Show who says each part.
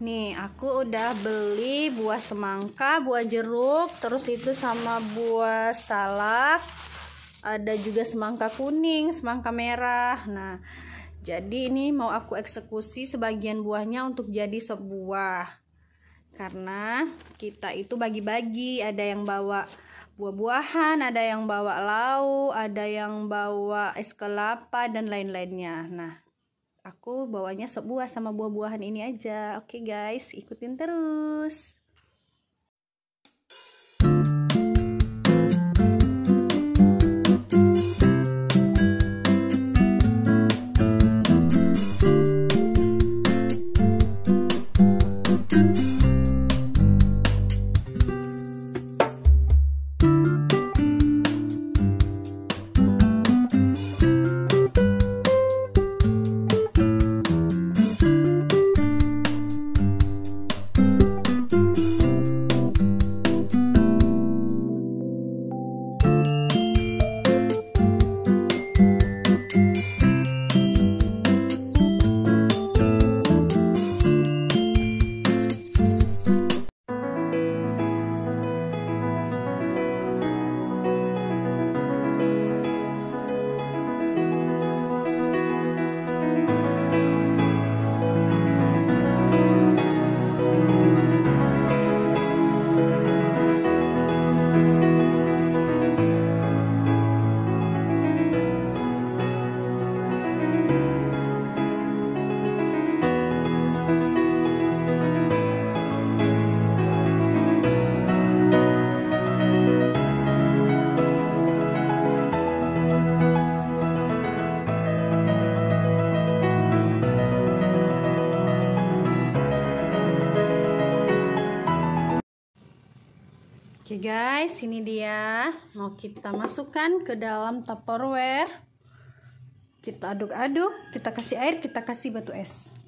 Speaker 1: Nih, aku udah beli buah semangka, buah jeruk, terus itu sama buah salak. Ada juga semangka kuning, semangka merah. Nah, jadi ini mau aku eksekusi sebagian buahnya untuk jadi sop buah. Karena kita itu bagi-bagi, ada yang bawa buah-buahan, ada yang bawa lauk, ada yang bawa es kelapa dan lain-lainnya. Nah, aku bawanya sop buah sama buah-buahan ini aja. Oke guys, ikutin terus. Oke guys, ini dia. Mau kita masukkan ke dalam Tupperware. Kita aduk-aduk, kita kasih air, kita kasih batu es.